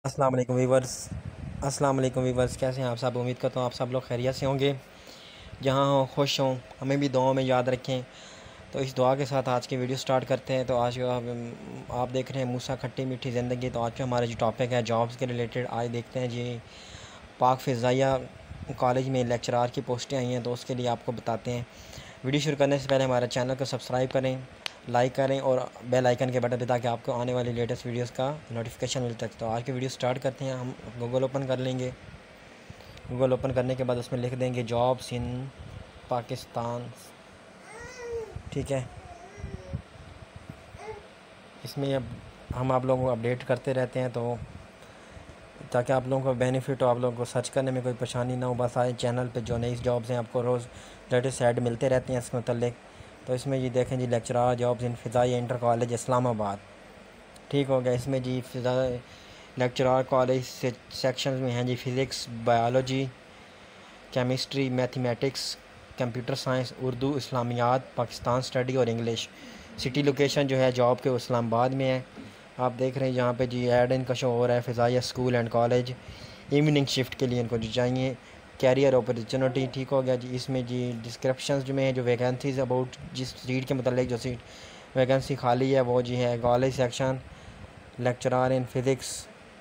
अस्सलाम वालेकुम वीवर्स। अस्सलाम वालेकुम वीवर्स, कैसे हैं आप सब? उम्मीद करता हूँ आप सब लोग खैरियत से होंगे। जहाँ हों खुश हों, हमें भी दुआओं में याद रखें। तो इस दुआ के साथ आज की वीडियो स्टार्ट करते हैं। तो आज आप देख रहे हैं मूसा खट्टी मीठी ज़िंदगी। तो आज का हमारा जो टॉपिक है जॉब्स के रिलेटेड, आज देखते हैं जी पाक फ़िज़ाइया कॉलेज में लेक्चरार की पोस्टें आई हैं, तो उसके लिए आपको बताते हैं। वीडियो शुरू करने से पहले हमारे चैनल को सब्सक्राइब करें, लाइक करें और बेल आइकन के बटन पे, ताकि आपको आने वाली लेटेस्ट वीडियोस का नोटिफिकेशन मिलता है। तो आज की वीडियो स्टार्ट करते हैं। हम गूगल ओपन कर लेंगे। गूगल ओपन करने के बाद उसमें लिख देंगे जॉब्स इन पाकिस्तान। ठीक है, इसमें अब हम आप लोगों को अपडेट करते रहते हैं, तो ताकि आप लोगों को बेनिफिट हो, आप लोगों को सर्च करने में कोई परेशानी ना हो। बस आए चैनल पे जो नई जॉब्स हैं आपको रोज़ लेटेस्ट ऐड मिलते रहते हैं इसके मतलब। तो इसमें ये देखें जी lecturer jobs in Fazaia inter college Islamabad. ठीक हो गया। इसमें जी फ़िज़ा लेक्चरार कॉलेज से सेक्शन में हैं जी physics, biology, chemistry, mathematics, computer science, Urdu, Islamiyat, Pakistan study और इंग्लिश। सिटी लोकेशन जो है जॉब के इस्लामाबाद में है। आप देख रहे हैं यहाँ पे जी ऐड इनका शो हो रहा है, Fazaia school and college. Evening shift के लिए इनको जो चाहिए, कैरियर अपॉर्चुनिटी। ठीक हो गया जी। इसमें जी डिस्क्रिप्शंस जो में है, जो वैकेंसीज़ अबाउट जिस सीट के मतलब जो सीट वैकेंसी खाली है वो जी है college section lecturer in physics.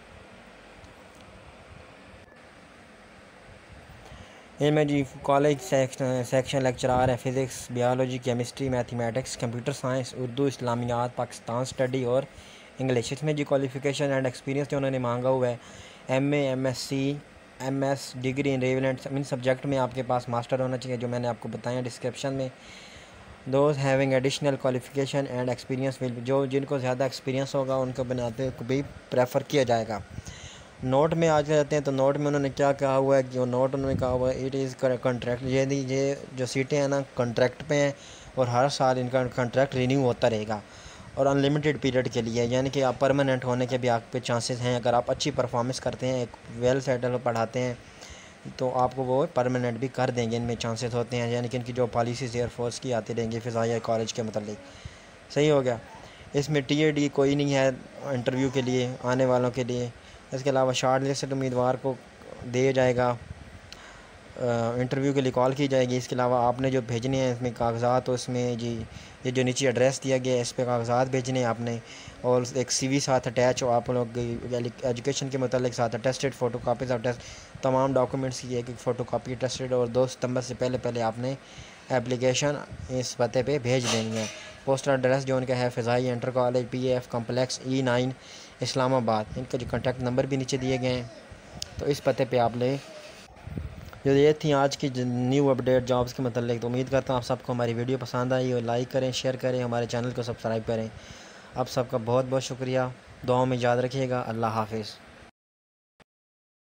इनमें जी कॉलेज सेक्शन लेक्चरार है physics, biology, chemistry, mathematics, computer science, Urdu, Islamiyat, Pakistan study और इंग्लिश। इसमें जी क्वालिफ़िकेशन एंड एक्सपीरियंस जो उन्होंने मांगा हुआ है MA, MSc, MS degree in relevant in subject में आपके पास मास्टर होना चाहिए, जो मैंने आपको बताया डिस्क्रिप्शन में। Those having additional qualification and experience will, जो जिनको ज़्यादा एक्सपीरियंस होगा उनको बनाते को भी प्रेफर किया जाएगा। नोट में आ जाते हैं, तो नोट में उन्होंने क्या कहा हुआ है कि नोट उन्होंने कहा हुआ है इट इज़ कॉन्ट्रैक्ट। ये जो सीटें हैं ना कॉन्ट्रैक्ट पे हैं और हर साल इनका कॉन्ट्रैक्ट रिन्यू होता रहेगा और अनलिमिटेड पीरियड के लिए, यानी कि आप परमानेंट होने के भी आपके चांसेस हैं। अगर आप अच्छी परफॉर्मेंस करते हैं, एक वेल सेटल पढ़ाते हैं, तो आपको वो परमानेंट भी कर देंगे, इनमें चांसेस होते हैं। यानी कि इनकी जो पॉलिसीज़ एयरफोर्स की आती रहेंगी फ़िज़ाइया कॉलेज के मतलब। सही हो गया। इसमें टीएडी कोई नहीं है इंटरव्यू के लिए आने वालों के लिए। इसके अलावा शॉर्ट लिस्टेड उम्मीदवार को दिया जाएगा, इंटरव्यू के लिए कॉल की जाएगी। इसके अलावा आपने जो भेजने हैं इसमें कागज़ात, तो इसमें जी ये जो नीचे एड्रेस दिया गया है इस पर कागज़ात भेजने हैं आपने, और एक सीवी साथ अटैच हो आप लोग एजुकेशन के मतलब साथ attested photo copies of test, तमाम डॉक्यूमेंट्स की एक फ़ोटो कापी अटेस्टेड, और 2 सितंबर से पहले आपने एप्लीकेशन इस पते पे भेज देनी है। पोस्टल एड्रेस जो उनका है Fazaia inter college, PAF complex, E9 Islamabad. इनका जो कॉन्टैक्ट नंबर भी नीचे दिए गए हैं, तो इस पते पे आपने जो ये थी आज की न्यू अपडेट जॉब्स के मतलब। तो उम्मीद करता हूँ आप सबको हमारी वीडियो पसंद आई और लाइक करें, शेयर करें, हमारे चैनल को सब्सक्राइब करें। आप सबका बहुत बहुत शुक्रिया। दुआओं में याद रखिएगा। अल्लाह हाफिज़।